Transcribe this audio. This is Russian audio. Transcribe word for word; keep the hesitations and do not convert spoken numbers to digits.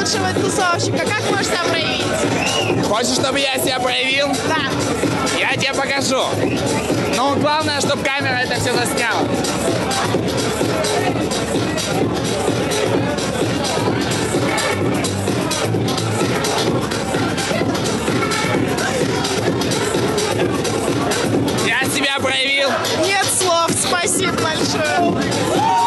нашего тусовщика. Как можешь себя проявить? Хочешь, чтобы я себя проявил? Да. Я тебе покажу. Ну, главное, чтобы камера это все засняла. Я себя проявил. Нет слов. Спасибо большое.